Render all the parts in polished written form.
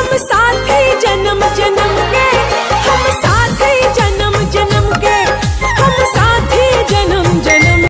हम साथ ही जन्म जन्म के, हम साथ ही जन्म जन्म के, हम साथ ही जन्म जन्म।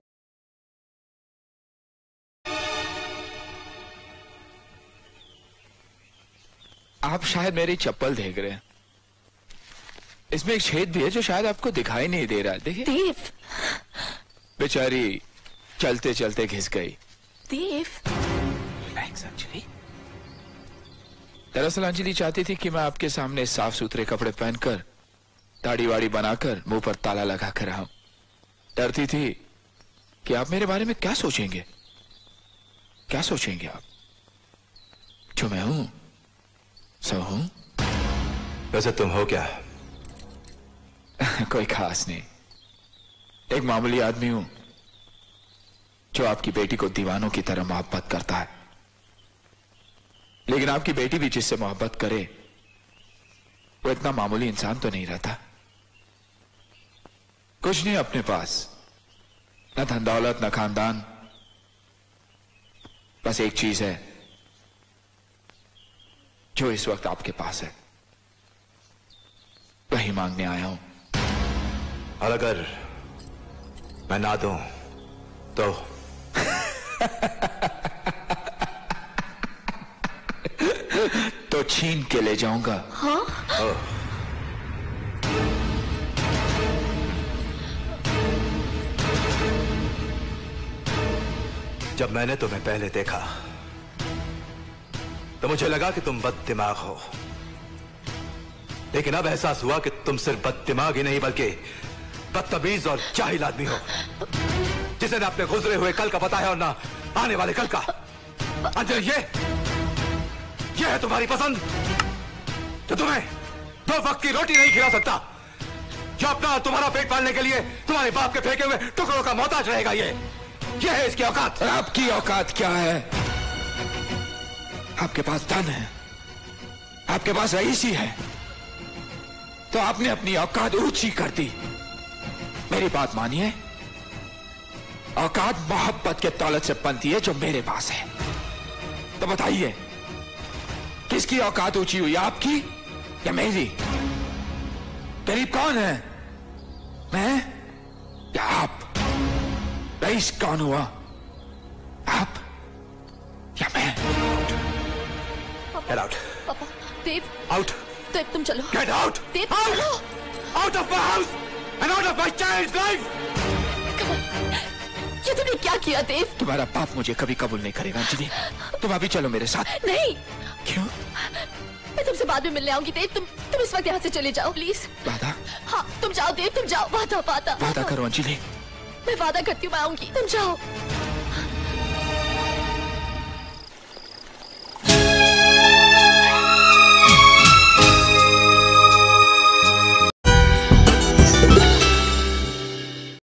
आप शायद मेरी चप्पल देख रहे हैं। इसमें एक छेद भी है जो शायद आपको दिखाई नहीं दे रहा है। देखिए देव, बेचारी चलते चलते घिस गई। देव, रिलैक्स अंजलि। दरअसल अंजलि चाहती थी कि मैं आपके सामने साफ सुथरे कपड़े पहनकर, दाढ़ी वाड़ी बनाकर, मुंह पर ताला लगा कर आऊं। डरती थी कि आप मेरे बारे में क्या सोचेंगे, क्या सोचेंगे आप। जो मैं हूं सो हूं। वैसे तुम हो क्या? कोई खास नहीं, एक मामूली आदमी हूं जो आपकी बेटी को दीवानों की तरह मोहब्बत करता है। लेकिन आपकी बेटी भी जिससे मोहब्बत करे वो इतना मामूली इंसान तो नहीं रहता। कुछ नहीं अपने पास, न धन दौलत न खानदान, बस एक चीज है जो इस वक्त आपके पास है, वही मांगने आया हूं। और अगर मैं ना दूं तो? तो छीन के ले जाऊंगा। हाँ? जब मैंने तुम्हें पहले देखा तो मुझे लगा कि तुम बददिमाग हो, लेकिन अब एहसास हुआ कि तुम सिर्फ बददिमाग ही नहीं बल्कि बदतमीज और जाहिल आदमी हो, जिसे न अपने गुजरे हुए कल का पता है और ना आने वाले कल का। अंजलि, ये है तुम्हारी पसंद जो तुम्हें 2 वक्त की रोटी नहीं खिला सकता, जो अपना और तुम्हारा पेट पालने के लिए तुम्हारे बाप के फेंके हुए टुकड़ों का मोहताज रहेगा। ये है इसकी औकात। और आपकी औकात क्या है? आपके पास धन है, आपके पास रईसी है, तो आपने अपनी औकात ऊंची कर दी। मेरी बात मानिए, औकात मोहब्बत के दौलत से बनती है जो मेरे पास है। तो बताइए किसकी औकात ऊंची हुई, आपकी या मेरी? गरीब कौन है, मैं या आप? रईस कौन हुआ, आप या मैं? Get out. पापा, देव, Out. देव तुम चलो। Get out. देव, Out. चलो। Out of my house and out of my child's life. ये तुमने क्या किया देव? तुम्हारा बाप मुझे कभी कबूल नहीं करेगा अंजलि। तुम अभी चलो मेरे साथ। नहीं। क्यों? मैं तुमसे बाद में मिलने आऊंगी देव। तुम इस वक्त यहाँ से चले जाओ प्लीज। वादा? हाँ तुम जाओ देव, तुम जाओ। वादा वादा वादा करो अंजलि। मैं वादा करती हूँ, मैं आऊंगी, तुम जाओ।